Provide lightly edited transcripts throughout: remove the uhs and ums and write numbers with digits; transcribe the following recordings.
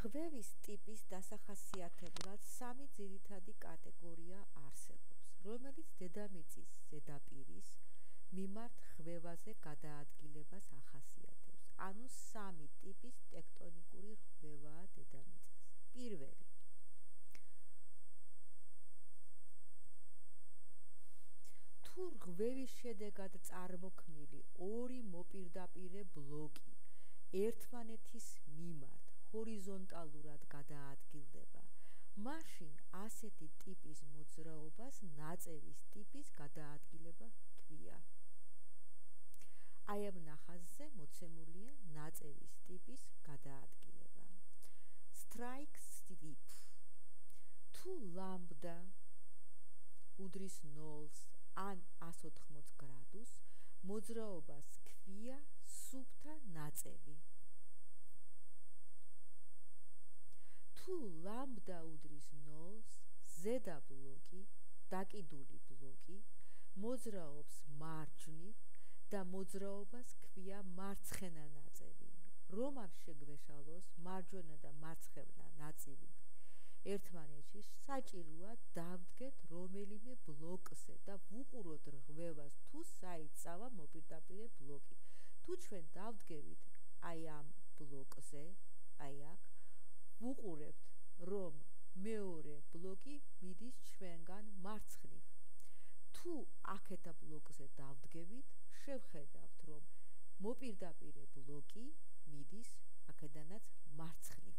ღვევის ტიპის დასახასიათებლად სამი ძირითადი კატეგორია არსებობს, რომელიც დედამიწის ზედაპირის მიმართ ღვევაზე გადაადგილებას ახასიათებს. ანუ სამი ტიპის ტექტონიკური ღვევაა დედამიწაზე. პირველი, თუ ღვევის შედეგად წარმოქმნილი ორი მოპირდაპირე ბლოკი ერთმანეთის მიმართ ჰორიზონტალურად გადაადგილდება, მაშინ ასეთი ტიპის მოძრაობას ნაწევის ტიპის გადაადგილება ჰქვია. აი ამ ნახაზზე მოცემულია ნაწევის ტიპის გადაადგილება. Strike slip. თუ ლამბდა უდრის 0-ს ან 180 გრადუსს, მოძრაობას ჰქვია სუფთა ნაწევი. თუ ლამბდა უდრის 0-ს, ზედა ბლოკი, დაკიდული ბლოკი, მოძრაობს მარჯვნივ და მოძრაობას ჰქვია მარცხენა ნაწევი. რომ არ შეგვეშალოს მარჯვენა და მარცხენა ნაწილი ერთმანეთში, საჭიროა დავდგეთ რომელიმე ბლოკზე და ვუყუროთ ღვევას თუ საით წავა მოპირდაპირე ბლოკი. თუ ჩვენ დავდგებით აი ამ ბლოკზე, აი აქ, ვუყურებთ რომ მეორე ბლოკი მიდის ჩვენგან მარცხნივ. თუ აქეთა ბლოკზე დავდგებით, შევხედავთ რომ მოპირდაპირე ბლოკი მიდის აქედანაც მარცხნივ.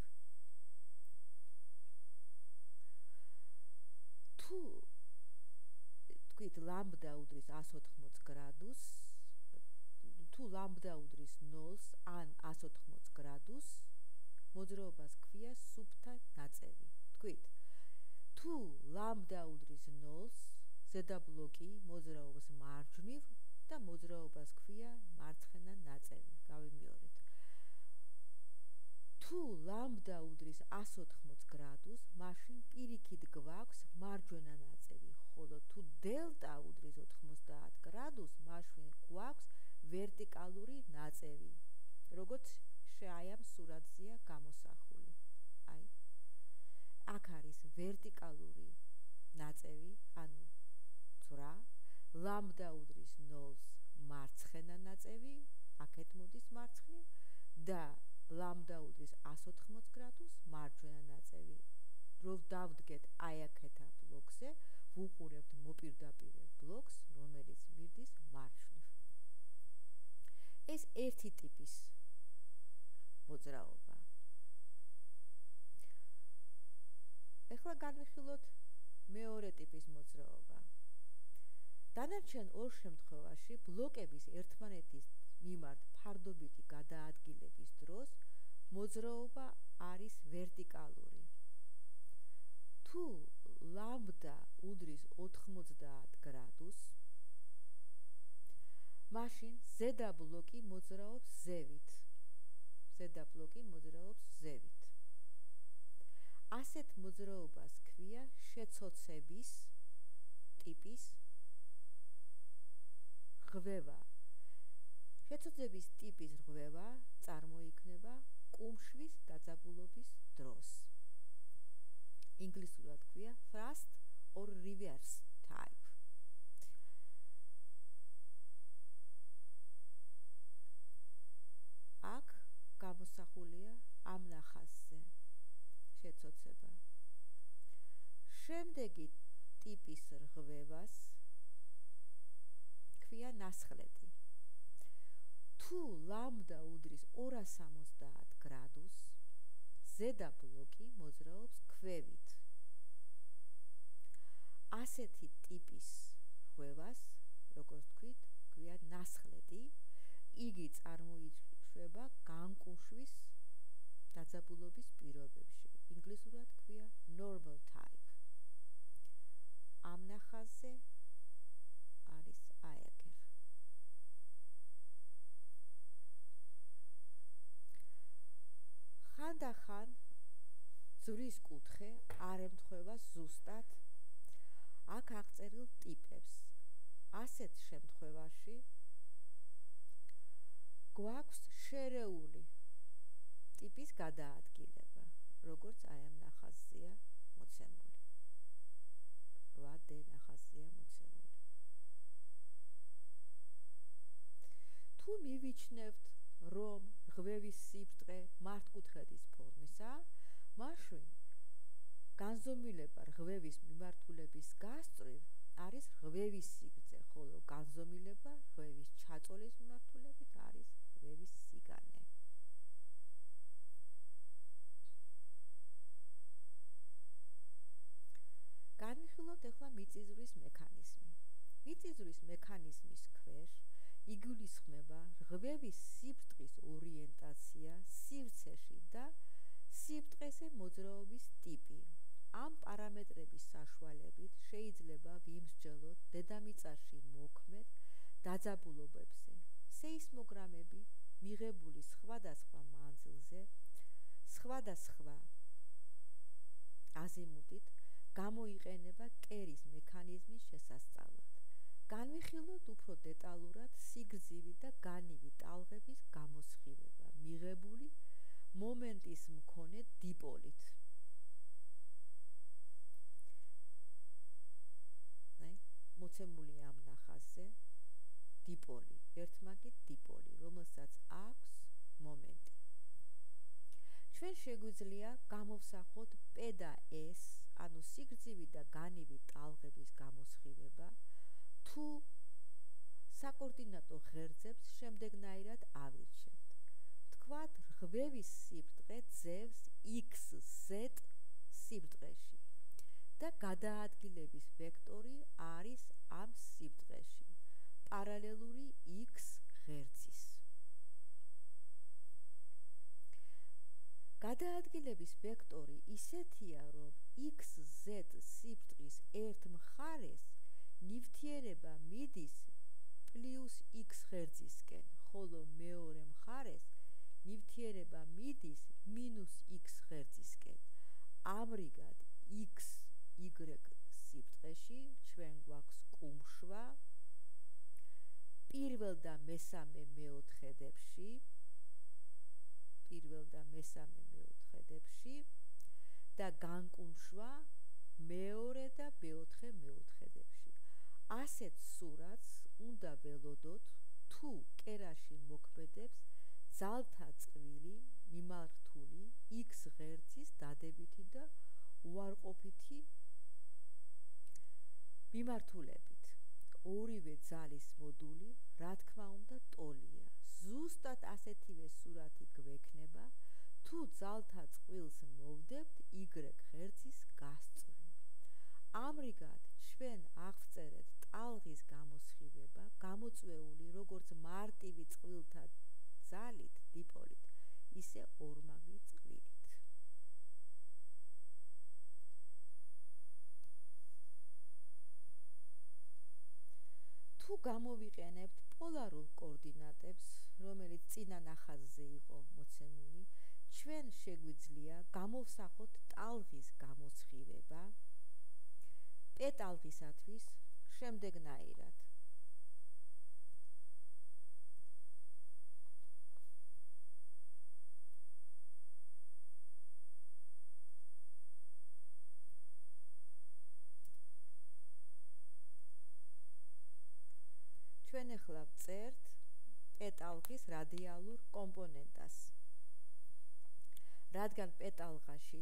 თუ თქვით ლამბდა უდრის 180 გრადუსს, თუ ლამბდა უდრის 0-ს ან 180 გრადუსს, მოძრაობას ჰქვია სუფთა ნაწევი. თქვით, თუ ლამბდა უდრის 0-ს, ზედა ბლოკი მოძრაობს მარჯვნივ და მოძრაობას ჰქვია მარცხენა ნაწევი. გავიმეორეთ. თუ ლამბდა უდრის 180 გრადუსს, მაშინ პირიქით გვაქვს მარჯვენა ნაწევი, ხოლო თუ დელტა უდრის 90 გრადუსს, მაშინ გვაქვს ვერტიკალური ნაწევი. როგორც აი ამ სურათზეა გამოსახული. აი, აქ არის ვერტიკალური ნაწევი, ანუ ძვრა, ლამბდა უდრის 0-ს მარცხენა ნაწევი, აქეთ მოდის მარცხნივ და ლამბდა უდრის 180 გრადუსს მარჯვენა ნაწევი. რომ დავდგეთ აი აქეთა ბლოკზე, ვუყურებთ მოპირდაპირე ბლოკს, რომელიც მიდის მარჯვნივ. ეს ერთი ტიპის მოძრაობა. ეხლა განვიხილოთ მეორე ტიპის მოძრაობა. დანარჩენ ორ შემთხვევაში ბლოკების ერთმანეთის მიმართ ფარდობითი გადაადგილების დროს მოძრაობა არის ვერტიკალური. თუ ლამბდა უდრის 90 გრადუსს, მაშინ ზედა ბლოკი მოძრაობს ზევით. ზედა ბლოკი მოძრაობს ზევით. ასეთ მოძრაობას ჰქვია შეცოცების ტიპის ღვევა. შეცოცების ტიპის ღვევა წარმოიქმნება კუმშვის დაძაბულობის დროს. ინგლისურად ქვია thrust or reverse type. აქ გამოსახულია ამ ნახაზზე შეცოცება. შემდეგი ტიპის ღვევას ქვია ნასხლეტი. თუ ლამბდა უდრის 270 გრადუსს, ზედა ბლოკი მოძრაობს ქვევით. ასეთი ტიპის ღვევას, როგორც თქვით, ქვია ნასხლეტი. იგი წარმოიშვება განკუმშვის დაძაბულობის პირობებში. ინგლისურად ქვია normal type. ამ ნახაზზე არის აიაკერ. ხანდახან ძვრის კუთხე არ ემთხვევა ზუსტად აქ აღწერილ ტიპებს. ასეთ შემთხვევაში გვაქვს შერეული ტიპის გადაადგილება, როგორც აი ამ ნახაზზეა მოცემული. 8D ნახაზზეა მოცემული. თუ მივიჩნევთ, რომ ღვევის სიბრტყე მართკუთხედის ფორმისაა, მაშინ განზომილება ღვევის მიმართულების გასწვრივ არის ღვევის სიგრძე, ხოლო განზომილება ღვევის ჩაწოლის მიმართულებით არის ღვევის სიგანე. განვიხილოთ ახლა მიწისძვრის მექანიზმი. მიწისძვრის მექანიზმის ქვეშ იგულისხმება ღვევის სიბრტყის ორიენტაცია სივრცეში და სიბრტყეზე მოძრაობის ტიპი. ამ პარამეტრების საშუალებით შეიძლება ვიმსჯელოთ დედამიწაში მოქმედ დაძაბულობებზე სეისმოგრამები მიღებული სხვადასხვა მანძილზე, სხვადასხვა აზიმუტით გამოიყენება კერის მექანიზმის შესასწავლად. განვიხილოთ უფრო დეტალურად სიგრძივი და განივი ტალღების გამოსხივება მიღებული მომენტის მქონე დიპოლით. მოცემული ამ ნახაზზე დიპოლი, ერთმაგით დიპოლი, რომელსაც აქვს მომენტი. ჩვენ შეგვიძლია გამოვსახოთ P და S, ანუ სიგრძივი და განივი ტალღების გამოსხივება, თუ საკოორდინატო ღერძებს შემდეგნაირად ავირჩევთ. ვთქვათ, ღვევის სიბრტყე ძევს XZ სიბრტყეში და გადაადგილების ვექტორი არის ამ სიბრტყეში, პარალელური X ღერძის. გადაადგილების ვექტორი ისეთია, რომ XZ სიბრტყის ერთ მხარეს ნივთიერება მიდის პლუს X ღერძისკენ, ხოლო მეორე მხარეს ნივთიერება მიდის მინუს X ღერძისკენ. ამრიგად X Y სიბრტყეში ჩვენ გვაქვს კუმშვა პირველ და მესამე მეოთხედებში და განკუმშვა მეორე და მეოთხე მეოთხედებში. ასეთ სურათს უნდა ველოდოთ, თუ კერაში მოქმედებს ძალთა წყვილი მიმართული X ღერძის დადებითი და უარყოფითი მიმართულებით. ორივე ძალის მოდული, რა თქმა უნდა, ტოლია. ზუსტად ასეთივე სურათი გვექნება, თუ ძალთა წყვილს მოვდებთ Y ღერძის გასწვრივ. ამრიგად, ჩვენ აღწერეთ ტალღის გამოსხივება, გამოწვეული როგორც მარტივი წყვილთა ძალით, დიპოლით, ისე ორმაგი წყვილით. თუ გამოვიყენებთ პოლარულ კოორდინატებს, რომელიც წინა ნახაზზე იყო მოცემული, ჩვენ შეგვიძლია გამოვსახოთ ტალღის გამოსხივება P ტალღისათვის შემდეგნაირად. ჩვენ ახლა ვწერთ P ტალღის რადიალურ კომპონენტას. რადგან P ტალღაში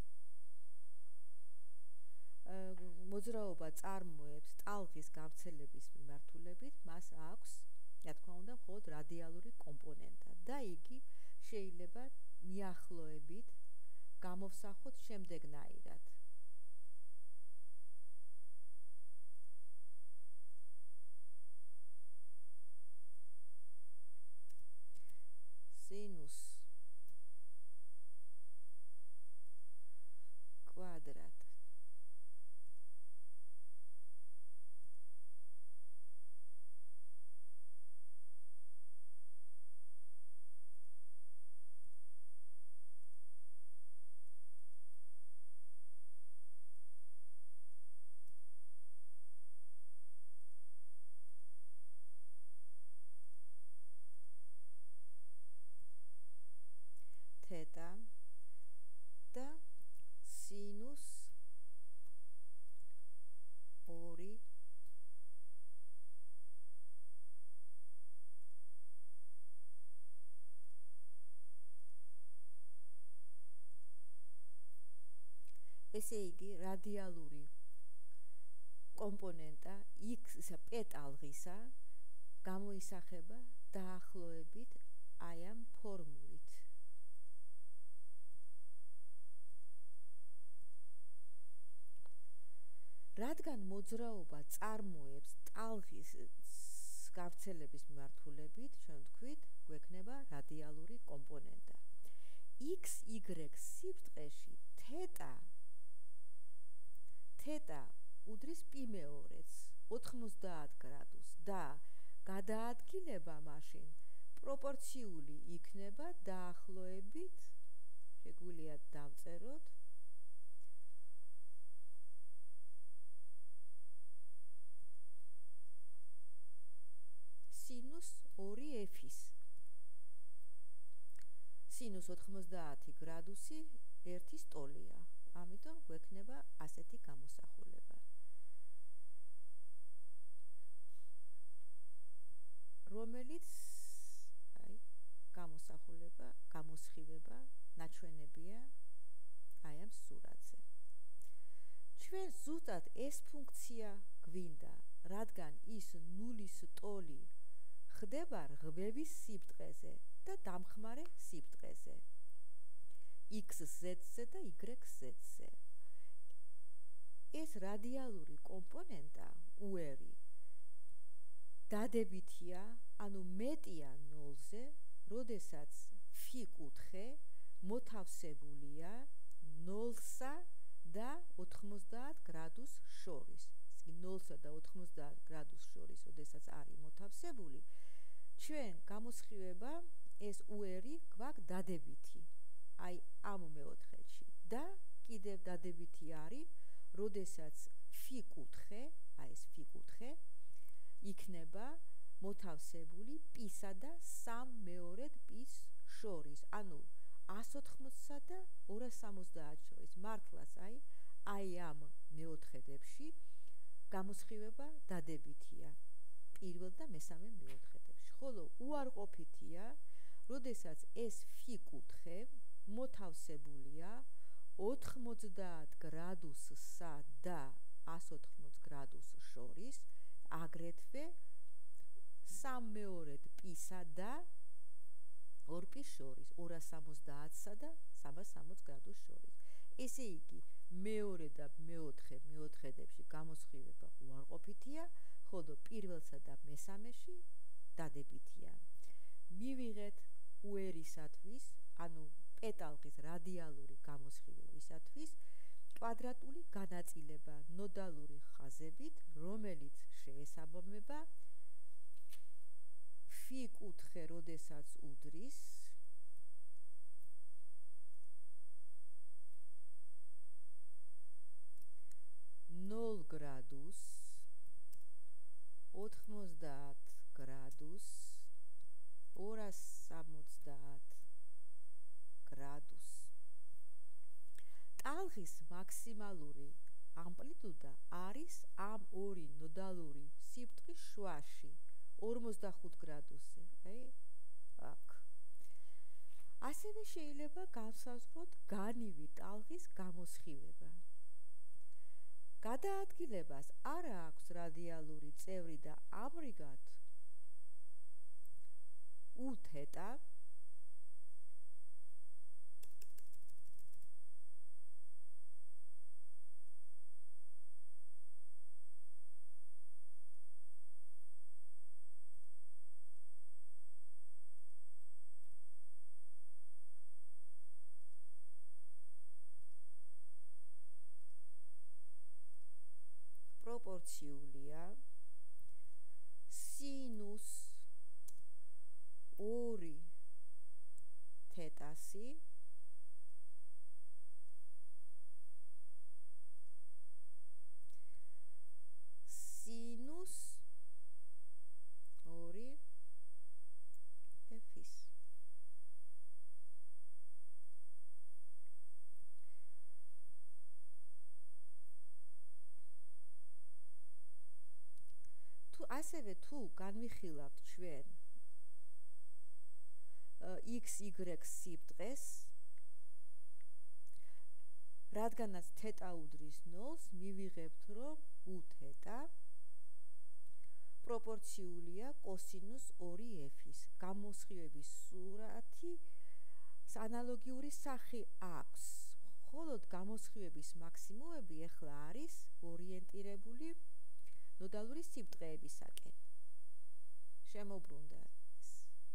მოძრაობა წარმოებს ტალღის გავრცელების მიმართულებით, მას აქვს, რა თქმა უნდა, მხოლოდ რადიალური კომპონენტა და იგი შეიძლება მიახლოებით გამოვსახოთ შემდეგნაირად. სინუს კვადრატ თეტა და სინუს 2 ესე იგი რადიალური კომპონენტა x p ტალღისა გამოისახება დაახლოებით აი ამ ფორმულით. რადგან მოძრაობა წარმოებს ტალღის გავრცელების მიმართულებით, ჩვენ ვთქვით, გვექნება რადიალური კომპონენტა. x y სიბრტყეში თეტა უდრის π მეორეც 90 გრადუსს და გადაადგილება მაშინ პროპორციული იქნება დაახლოებით, შეგვიძლია დავწეროთ სინუს 2f-ის. სინუს 90 გრადუსი 1-ის ტოლია. ამიტომ გვექნება ასეთი გამოსახულება. რომელიც აი გამოსხივება ნაჩვენებია აი ამ სურათზე. ჩვენ ზუსტად ეს ფუნქცია გვინდა, რადგან ის ნულის ტოლი ხდება რღვევის სიბრტყეზე და დამხმარე სიბრტყეზე. x-ზე და y-ზე. ეს რადიალური კომპონენტა უერი დადებითია, ანუ მეტია 0-ზე, როდესაც φ კუთხე მოთავსებულია 0-სა და 90 გრადუს შორის. 0-სა და 90 გრადუს შორის, როდესაც არის მოთავსებული, ჩვენ გამოსხივება ეს უერი გვაქვს დადებითი. აი ამ მეოთხედში და კიდევ დადებითი არის, როდესაც φ კუთხე, აი ეს φ კუთხე იქნება მოთავსებული π-სა და 3/2 π-ის შორის, ანუ 180-სა და 270 შორის. მართლაც აი ამ მეოთხედებში გამოსხივება დადებითია პირველ და მესამე მეოთხედებში. ხოლო უარყოფითია, როდესაც ეს φ კუთხე მოთავსებულია 90 გრადუსსა და 180 გრადუს შორის, აგრეთვე 3/2 π-სა და 2 π-ის შორის, 270-სა და 360 გრადუს შორის. ესე იგი, მეორე და მეოთხე მეოთხედებში გამოსხივება უარყოფითია, ხოლო პირველსა და მესამეში დადებითია. მივიღეთ უერისათვის, ანუ პეტალღის რადიალური გამოსხივებისათვის კვადრატული განაწილება ნოდალური ხაზებით, რომელიც შეესაბამება φ კუთხე, როდესაც უდრის 0 გრადუს, 90 გრადუს, 270 გრადუს. ტალღის მაქსიმალური ამპლიტუდა არის ამ ორი ნოდალური სიბრტყის შუაში 45 გრადუსზე. აქ. ასევე შეიძლება განსაზღვროთ განივი ტალღის გამოსხივება. გადაადგილებას არ აქვს რადიალური წევრი და ამრიგად u-θ პროპორციულია სინუს 2 θ-ში სინუს 2 f-ის. ასევე თუ განვიხილავთ ჩვენ XY სიბრტყეს, რადგანაც θ უდრის 0-ს, მივიღებთ, რომ უθ პროპორციულია კოსინუს 2f-ის. გამოსხივების სურათი ანალოგიური სახე აქვს. ხოლო გამოსხივების მაქსიმუმები ახლა არის ორიენტირებული ნოდალური სიბრტყეებისაკენ. შემოbrუნდა ეს.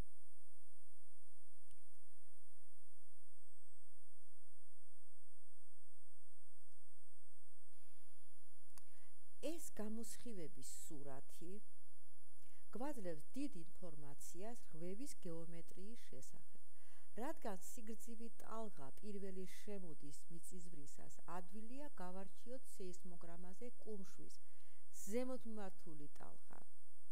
ეს გამოსხივების სურათი გვაძლევს დიდ ინფორმაციას რღვევის გეომეტრიის შესახებ. რადგან სიგრძივი ტალღა პირველი შემოდის მიწისძვრისას, ადვილია გავარჩიოთ სეისმოგრამაზე კუმშვის ზემოთ მიმართული ტალღა.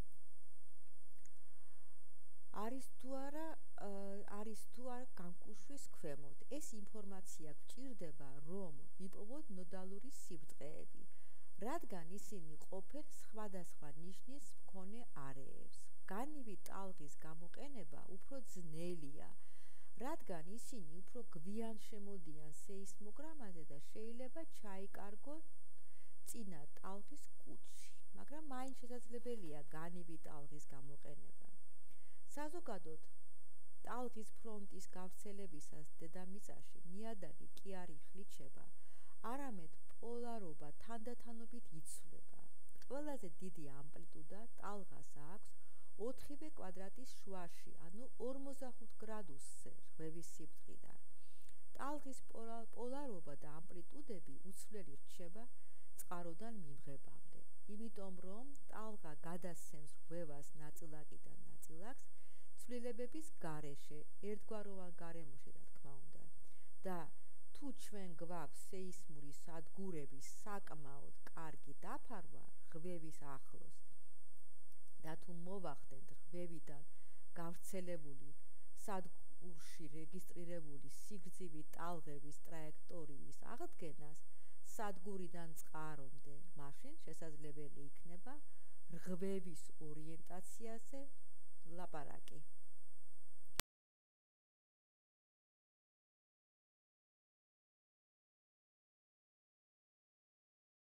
არის თუ არა განკუშვის ქვემოთ. ეს ინფორმაცია გვჭირდება, რომ ვიპოვოთ ნოდალური სიბრტყეები, რადგან ისინი ყოფენ სხვადასხვა ნიშნის მქონე არეებს. განივი ტალღის გამოყენება უფრო ძნელია, რადგან ისინი უფრო გვიან შემოდიან სეისმოგრამაზე და შეიძლება ჩაიკარგონ წინა ტალღის კუთხეში, მაგრამ მაინც შესაძლებელია განივი ტალღის გამოყენება. საზოგადოდ, ტალღის ფრონტის გავრცელებისას დედამიწაში ნიადაგი კი არ იხლიჩება, არამედ პოლარობა თანდათანობით იცვლება. ყველაზე დიდი ამპლიტუდა ტალღას აქვს 4-ვე კვადრატის შუაში, ანუ 45 გრადუსზე რღვევის სიბრტყიდან. ტალღის პოლარობა და ამპლიტუდები უცვლელი რჩება წყაროდან მიმღებამდე, იმიტომ რომ ტალღა გადასცემს რღვევას ნაწილაკიდან ნაწილაკს ცვლილებების გარეშე, ერთგვაროვან გარემოში, რა თქმა უნდა. და თუ ჩვენ გვაქვს სეისმური სადგურების საკმაოდ კარგი დაფარვა რღვევის ახლოს და თუ მოვახდენთ რღვევიდან გავრცელებული სადგურში რეგისტრირებული სიგრძივი ტალღების ტრაექტორიის აღდგენას სადგურიდან წყარომდე, მაშინ შესაძლებელი იქნება რღვევის ორიენტაციაზე ლაპარაკი.